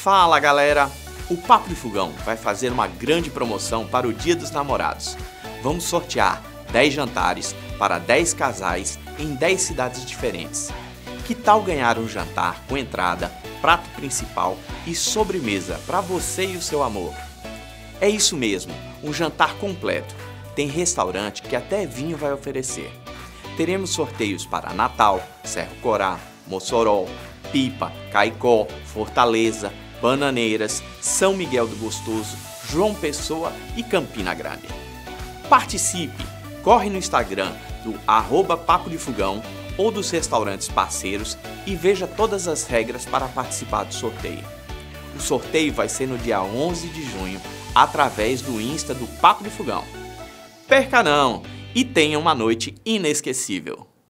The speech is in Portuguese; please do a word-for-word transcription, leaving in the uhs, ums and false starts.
Fala galera! O Papo de Fogão vai fazer uma grande promoção para o Dia dos Namorados. Vamos sortear dez jantares para dez casais em dez cidades diferentes. Que tal ganhar um jantar com entrada, prato principal e sobremesa para você e o seu amor? É isso mesmo, um jantar completo. Tem restaurante que até vinho vai oferecer. Teremos sorteios para Natal, Cerro Corá, Mossoró, Pipa, Caicó, Fortaleza, Bananeiras, São Miguel do Gostoso, João Pessoa e Campina Grande. Participe! Corre no Instagram do arroba Papo de Fogão ou dos restaurantes parceiros e veja todas as regras para participar do sorteio. O sorteio vai ser no dia onze de junho, através do Insta do Papo de Fogão. Perca não! E tenha uma noite inesquecível!